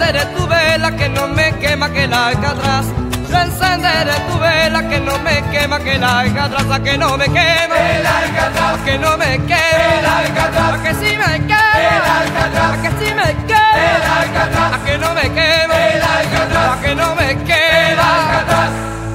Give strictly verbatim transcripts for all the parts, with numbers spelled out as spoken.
encenderé tu vela que no me quema que la atrás. Yo encenderé tu vela que no me quema que la atrás, a que no me quema, el Alcatraz, a que no me quema, el Alcatraz, a que sí me quema, el Alcatraz, a que sí me quema, el Alcatraz, a que no me quema, el Alcatraz, a que no me el quema. Alcatraz.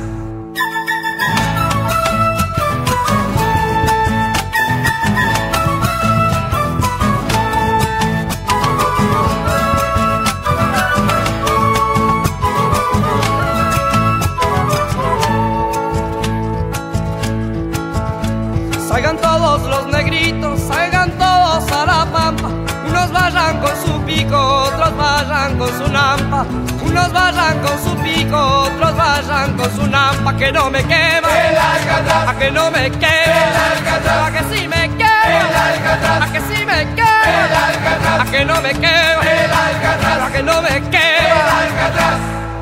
Salgan todos los negritos, salgan todos a la pampa. Unos vayan con su pico, otros vayan con su nampa. Unos vayan con su pico, otros vayan con su nampa. Que no me quema, El Alcatraz, a que no me quema, el Alcatraz, a que sí me quema, el Alcatraz, a que sí me el quema, Alcatraz, a que no me quema, el Alcatraz, a que no me el quema. Alcatraz.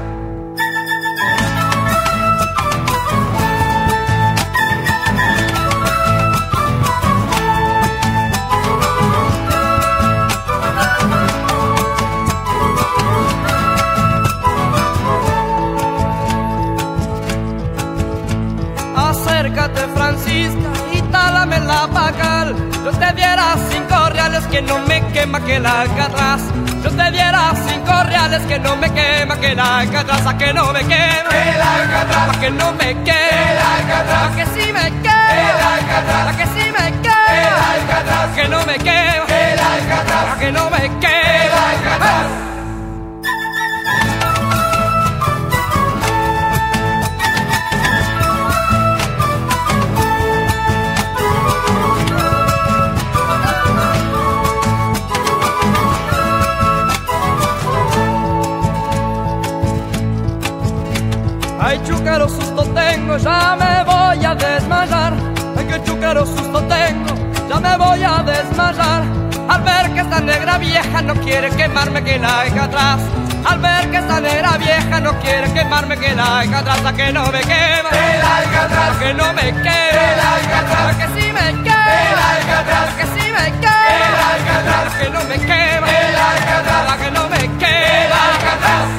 Acércate, Francisca, y tálame la bacal. Yo te diera cinco reales que no me quema que la atrás. Yo te diera cinco reales que no me quema que la atrás, a que no me quema, El Alcatraz, a que no me el quema, Alcatraz, a que sí me el quema, Alcatraz, a que sí me el quema, Alcatraz, a que no me quema, el Alcatraz, a que no me el quema. Alcatraz. Ay, chúcaro susto tengo, ya me voy a desmayar. Ay, que chúcaro susto tengo, ya me voy a desmayar. Al ver que esta negra vieja no quiere quemarme que la deja atrás. Al ver que esta negra vieja no quiere quemarme que la deja atrás, a que no me quema, El Alcatraz, a que no me el quema, Alcatraz, a que sí me el quema, Alcatraz, a que sí me el quema, Alcatraz, a que no me quema, el Alcatraz, a que no me el quema. Alcatraz.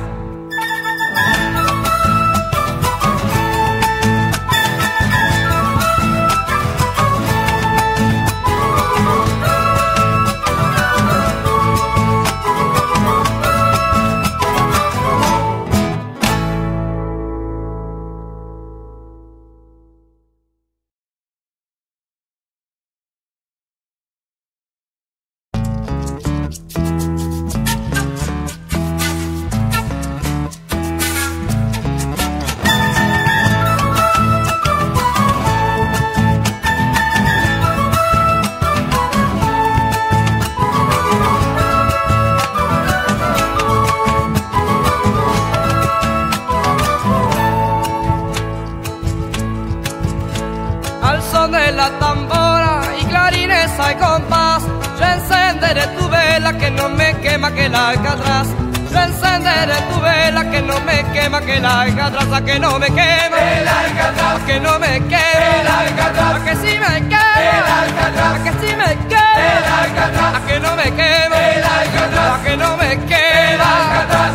Al son de la tambora y clarines hay compás, yo encenderé tu vela que no me quema que la deja atrás. Yo encenderé tu vela que no me quema que la deja atrás, a que no me quema, El Alcatraz, a que no me el quema, Alcatraz, a que sí me el quema, Alcatraz, a que sí me el quema, Alcatraz, a que no me quema, el Alcatraz, a que no me el quema. Alcatraz.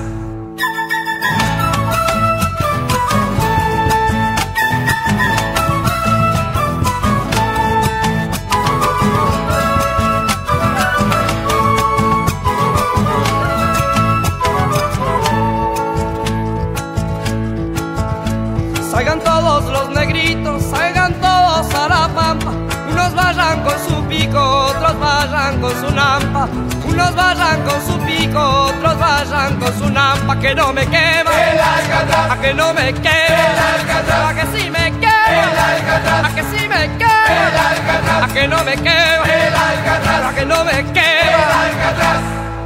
Salgan todos los negritos, salgan todos a la pampa. Unos vayan con su pico, otros vayan con su nampa. Unos vayan con su pico, otros vayan con su nampa. Que no me quema, El Alcatraz, a que no me el quema, Alcatraz, a que sí me el quema, Alcatraz, a que sí me el quema, Alcatraz, a que no me quema, el Alcatraz, a que no me el quema. Alcatraz.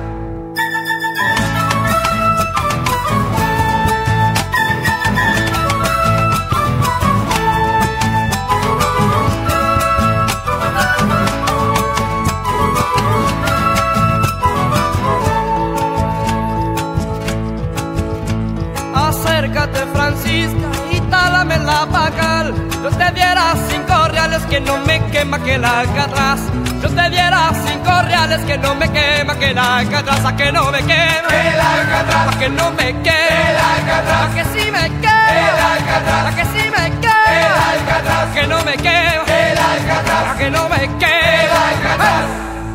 Acércate, Francisca, y tálame la bacal. Yo te diera cinco reales que no me quema que la deja atrás. yo te diera cinco reales que no me quema, que la Alcatraz, a que no me quema, el Alcatraz, a que no me quema, el Alcatraz, a que sí me quema, el Alcatraz, a que sí me el quema, Alcatraz, a que no me quema, el Alcatraz, a que no me el quema. Alcatraz.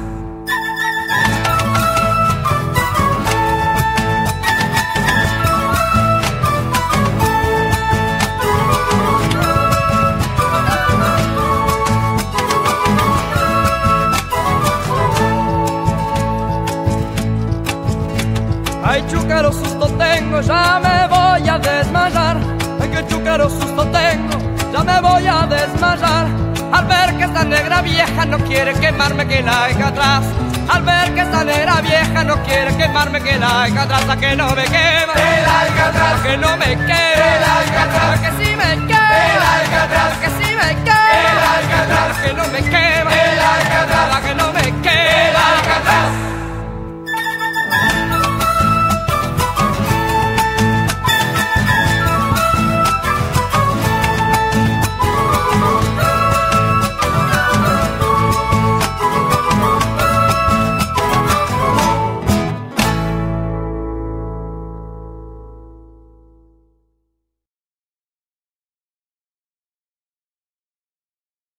Ay, chúcaro susto tengo, ya me voy a desmayar. Ay, qué chúcaro susto tengo, ya me voy a desmayar. Al ver que esta negra vieja no quiere quemarme, que la Alcatraz. Al ver que esta negra vieja no quiere quemarme, que la Alcatraz, a que no me quema, El Alcatraz, a que no me el quema, Alcatraz, a que sí me el quema, Alcatraz, a que sí me el quema, Alcatraz, a que no me quema, el Alcatraz, a que no